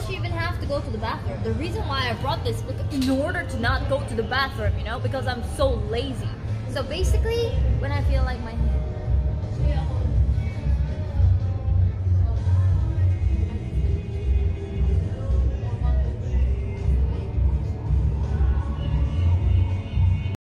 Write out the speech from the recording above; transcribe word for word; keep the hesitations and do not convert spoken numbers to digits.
does she even have to go to the bathroom? The reason why I brought this book in order to not go to the bathroom, you know, because I'm so lazy. So basically, when I feel like my